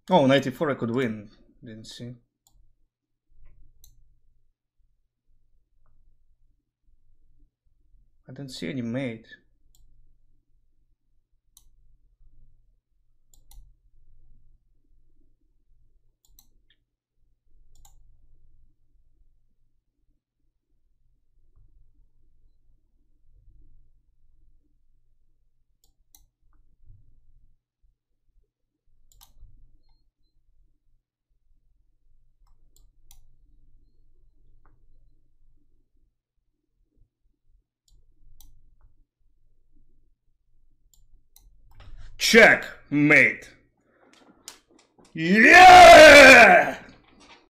Oh, knight e4 I could win. Didn't see. I don't see any mate. Check, mate. Yeah!